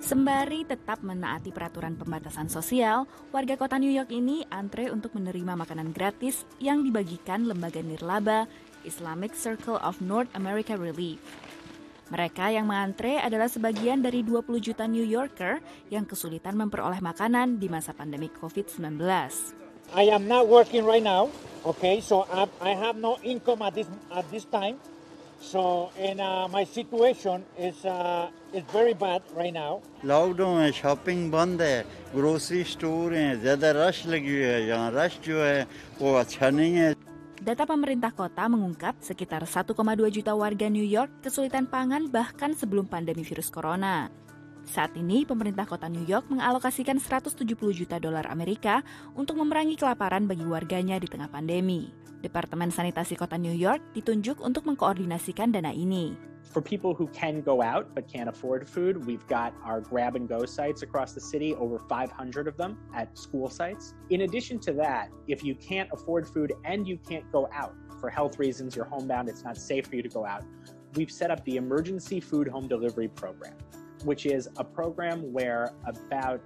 Sembari tetap menaati peraturan pembatasan sosial, warga kota New York ini antre untuk menerima makanan gratis yang dibagikan lembaga nirlaba Islamic Circle of North America Relief. Mereka yang mengantre adalah sebagian dari 20 juta New Yorker yang kesulitan memperoleh makanan di masa pandemi COVID-19. I am not working right now, okay, so I have no income at this time. So, and my situation is very bad right now. Lockdown है, shopping बंद है, grocery store हैं, ज़्यादा रश लगी हुई है, यहाँ रश जो है वो अच्छा नहीं है. Data pemerintah kota mengungkap sekitar 1,2 juta warga New York kesulitan pangan bahkan sebelum pandemi virus corona. Saat ini, pemerintah kota New York mengalokasikan 170 juta dolar Amerika untuk memerangi kelaparan bagi warganya di tengah pandemi. Departemen Sanitasi Kota New York ditunjuk untuk mengkoordinasikan dana ini. For people who can go out but can't afford food, we've got our grab-and-go sites across the city, over 500 of them at school sites. In addition to that, if you can't afford food and you can't go out for health reasons, you're homebound, it's not safe for you to go out, we've set up the Emergency Food Home Delivery Program, which is a program where about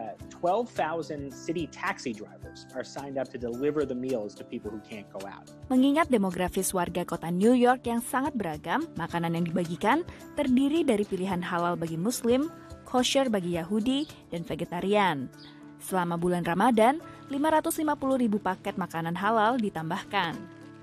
12,000 city taxi drivers are signed up to deliver the meals to people who can't go out. Mengingat demografis warga kota New York yang sangat beragam, makanan yang dibagikan terdiri dari pilihan halal bagi Muslim, kosher bagi Yahudi, dan vegetarian. Selama bulan Ramadan, 550.000 paket makanan halal ditambahkan.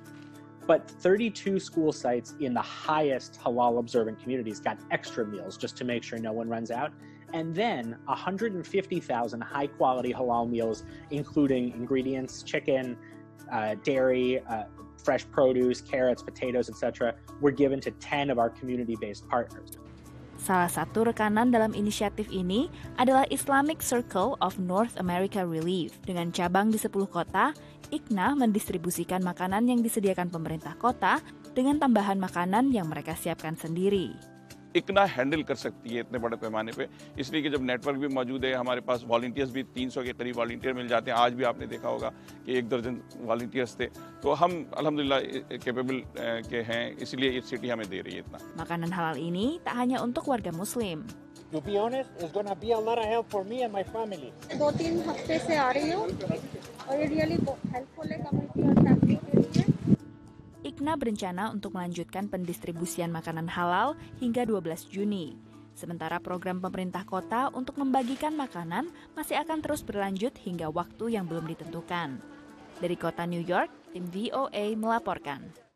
But 32 school sites in the highest halal observant communities got extra meals just to make sure no one runs out. And then 150,000 high quality halal meals, including ingredients, chicken, dairy, fresh produce, carrots, potatoes, etc., were given to 10 of our community-based partners. Salah satu rekanan dalam inisiatif ini adalah Islamic Circle of North America Relief. Dengan cabang di 10 kota, ICNA mendistribusikan makanan yang disediakan pemerintah kota dengan tambahan makanan yang mereka siapkan sendiri. ICNA handle कर सकती है इतने बड़े पैमाने पे, इसलिए कि जब नेटवर्क भी मौजूद है, हमारे पास वॉलंटियर्स भी 300 के करीब वॉलंटियर मिल जाते हैं. आज भी आपने देखा होगा कि 1 दर्जन वॉलंटियर्स थे. तो हम अल्हम्दुलिल्लाह कैपेबल के हैं, इसलिए ये सिटी हमें दे रही है इतना. Makanan halal ini tak hanya untuk warga Muslim. To be honest, it's gonna be a lot of help for me and my family. 2-3 हफ्ते से आ रही हूँ और ये रियली हेल्पफुल है कम्युनिटी और फैमिली के लिए. ICNA berencana untuk melanjutkan pendistribusian makanan halal hingga 12 Juni. Sementara program pemerintah kota untuk membagikan makanan masih akan terus berlanjut hingga waktu yang belum ditentukan. Dari kota New York, tim VOA melaporkan.